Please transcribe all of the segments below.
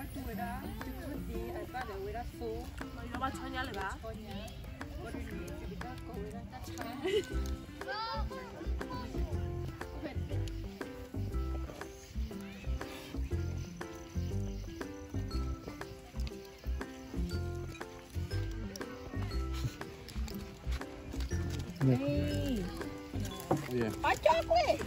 Nó bao cho nhau lại bà. Hey. Yeah. Hot chocolate.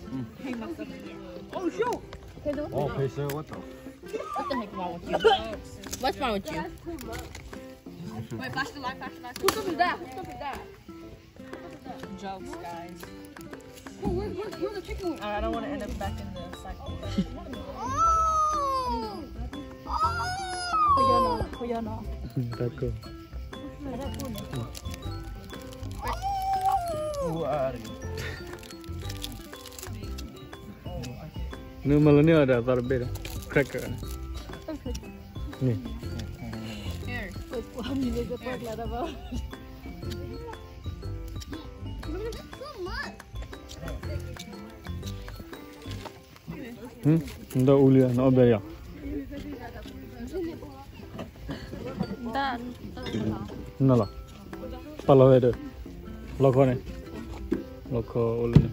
Oh shoot. Oh, Pacer, what the? What the heck wrong with you? What's wrong with you? Wait, flash the light, flash the light. Who's up with that? Who's up with that? Jokes, guys. Where's the chicken wing? I don't want to end up back in the cycle. D'accord. Who are you? Ni malah ni ada tarbeda. Cracker. Ni. Here. Nda ulia na obeya. Nala. Pala ada. Loko ni. Loko ulu ni.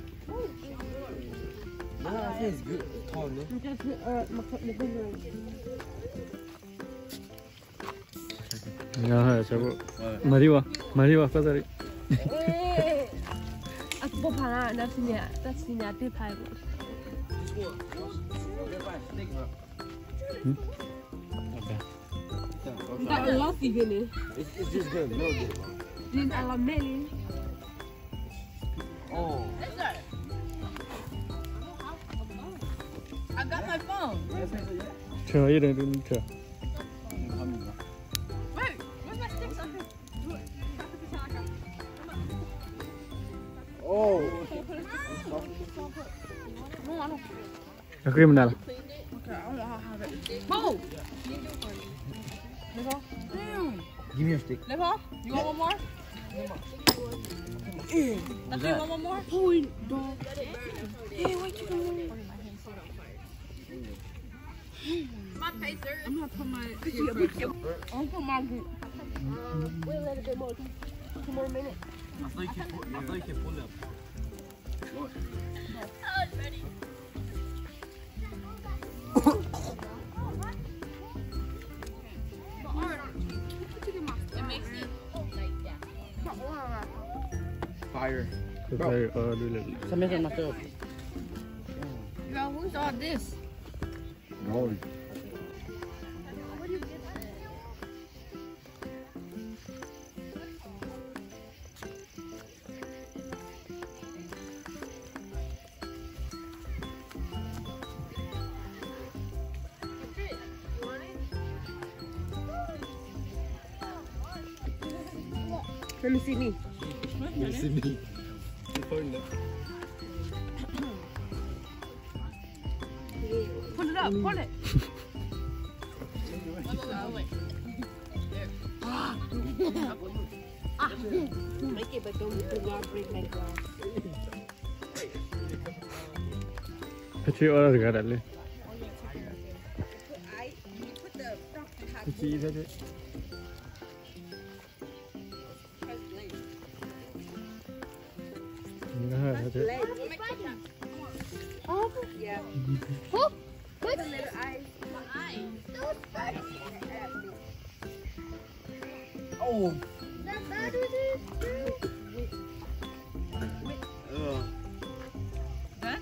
Yeah, it's good. Tall, no? Ya, coba. Mari wa pasari. Aku mau parah, nanti nanti pai. Tak love tiga ni. It's just good. No good. Lin alam meli. Oh. I got my phone. Coba ini dulu coba. Wait, where's my sticks on here? Oh. No, I don't. Aku yang menal. Okay, I don't know how to have it. Whoa! Live off. Damn. Give me your stick. Live off. You want one more? That's you want one more? Point dog. Hey, what you doing? My pacer. I'm gonna put my. I'm put my group. Wait a little bit more. 2 more minutes. I thought you can pull up. Fire. Kita dulu. Sampai sama tu. Yo, who's all this? Oh. Let me see me. Sini. Pull it up. Pull it. Make it, but don't break my glass. Kecil orang dekat ni. Kecil saja. Nah, ada. Oh, yeah. Oh, Put the little eyes. Oh. Huh?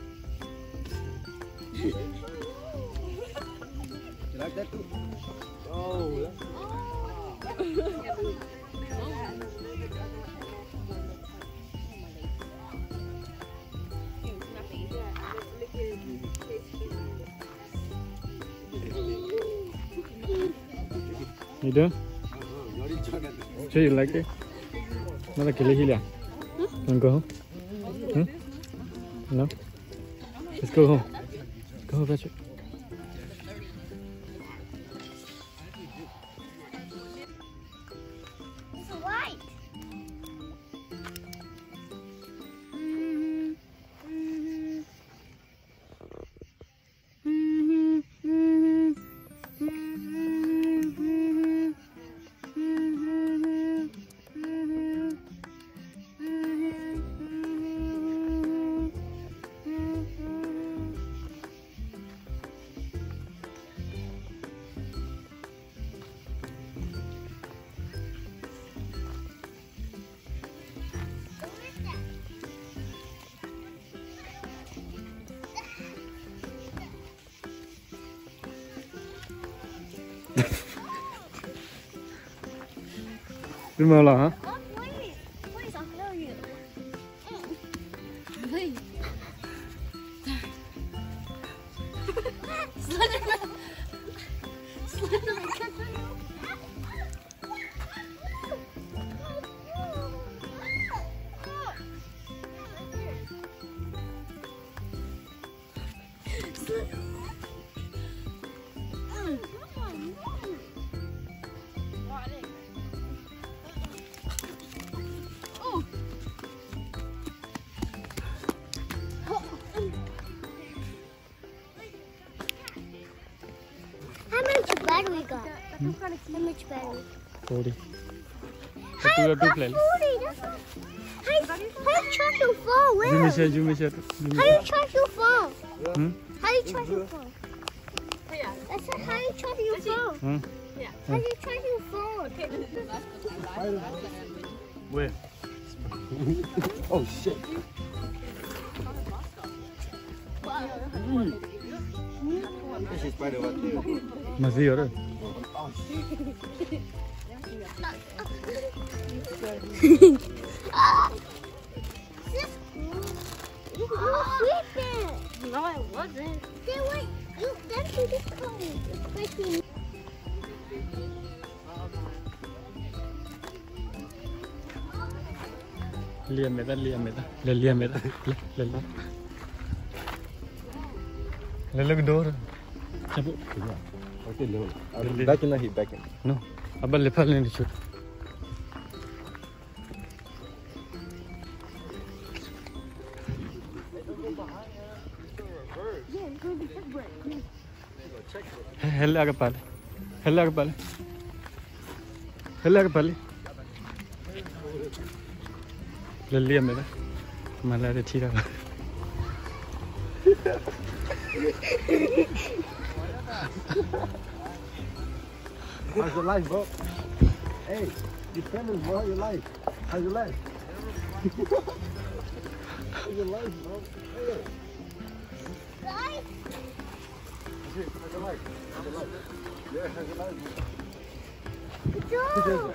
You like that too? Oh. You do? So you like it? Mana kili hilang? Want to go home? No? Let's go home. Go home, Patrick. It's white. Đi màu là hả? How much battery we got? How much battery? 40. How Two you got playlist. 40? That's not... How you charge your phone? Where? Zoom in share. How you charge your phone? Hmm? How you charge your phone? I said how you charge your phone? Hmm? How you charge your phone? Where? Oh shit. This is spider right there. Masih ada. You were sleeping. No, I wasn't. Then wait, that's what it's called. It's like Liam meta. Le liam meta. Le look door. Chapu. Okay, no. Back in the heat, back in. No. Abang lepas ni shoot. Hella ke pale. Le liam meta. Malah ada tira. How's your life, bro? Hey, you famous, bro. How's your life? How's your life? How's your life, bro? Hey. How's your life? Yeah, how's your life? Joe,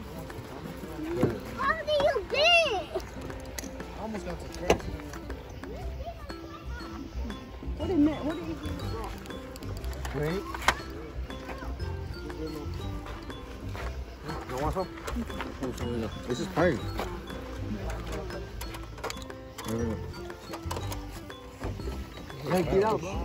how do you been? I almost got surprised. What did you do wrong? Wait. You want some? This is fine. Hey, get out, bro.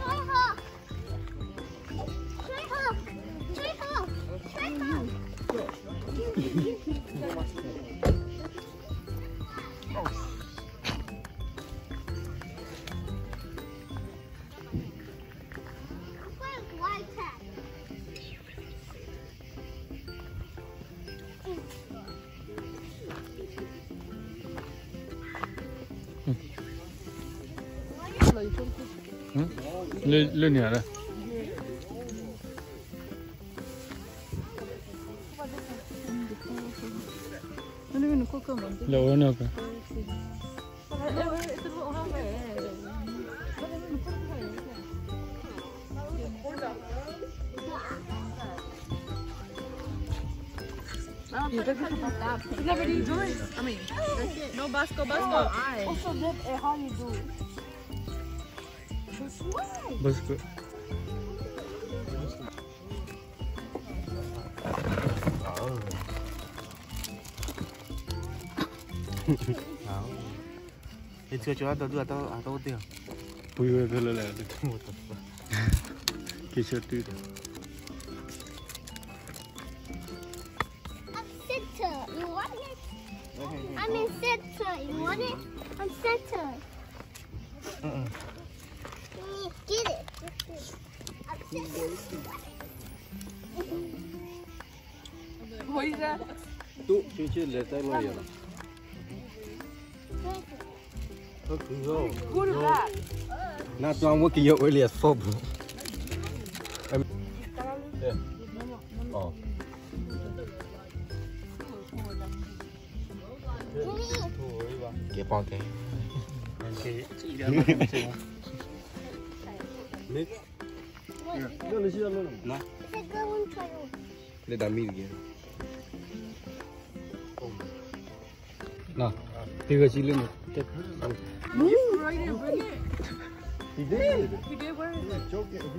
Le ni ada. Le ono ke? You never do joints. I mean, that's it. No Bosco. Also, how you do it? Bas ke. It's got you out there. Puyo thela la. Kisha tu. Center. You want it? I'm in center. You want it? I'm center. Get it. I'm center. What is that? Tu cuci letak lo ya. Who did that? Not one working your early as four, bro. Oh. Cái bong cái. Okay. Chỉ ra mà xem. Mix. No, let's see that one. It's a good one, try it. Let that meat again. Nào, bây giờ chị lên một cái. You right there, bring it. He did. You did where is it? Choke it.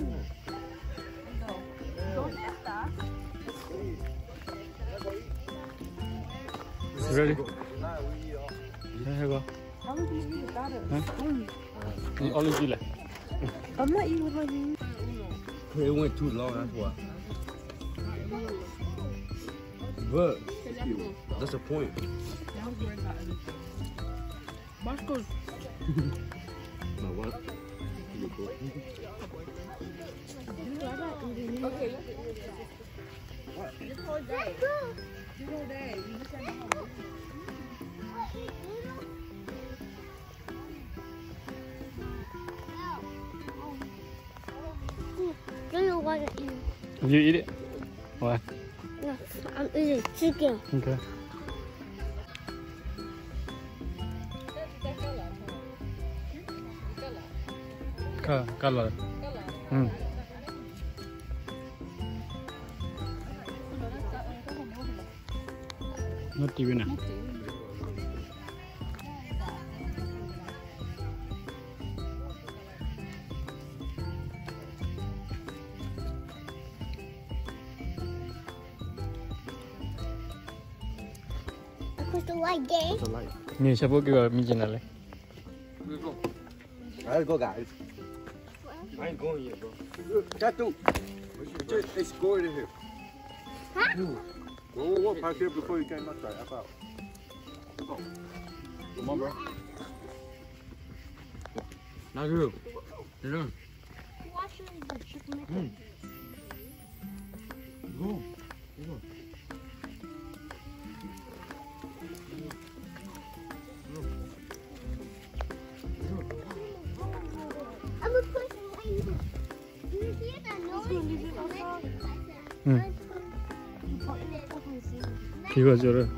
Ready? Here go. How would you eat without it? You only do that. I'm not eating with my hands. It went too long, that's why. But that's the point. Bosco's. My what? Okay. Don't know what to eat. You eat it. Why? No, I'm eating chicken. Okay. Color. Not even. What's the white game? What's the light? Ni siapa kira mijin ale? Let's go, guys. I ain't going yet, bro. Tattoo. They scored in here. Huh? Whoa, park here before you get knocked out. F out. Come on, bro. Not you. You're done. Watch the chicken. Go. I'm gonna put some light. Do you hear that noise? 이거 저를.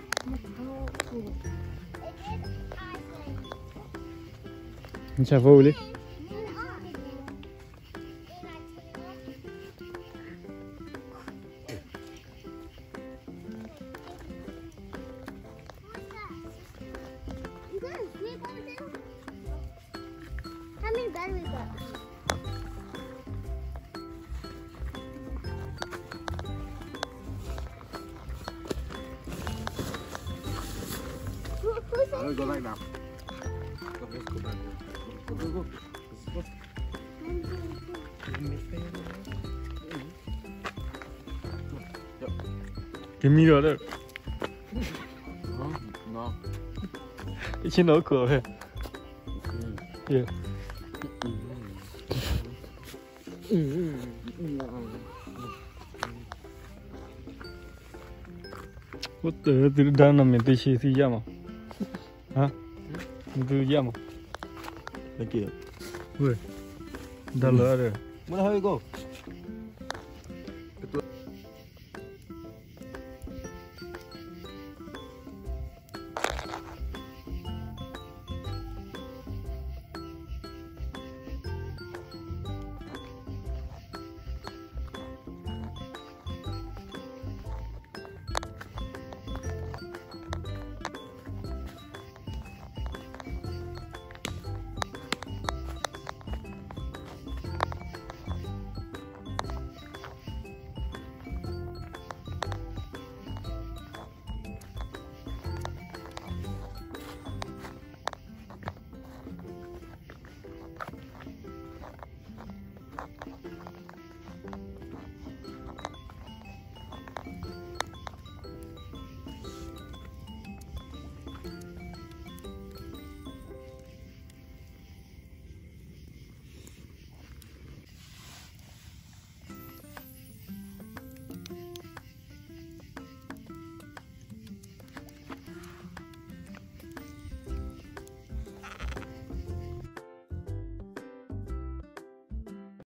진짜 보울래? How many batteries got? Let's go right now. Let's go back here. Go. Give me your. No. It's in the car here. Yeah. What the? Từ đang nằm miền Tây xí gì vậy mà? Hả? Từ gì mà? Thank you. Ui, đã lỡ rồi. Where the hell you go?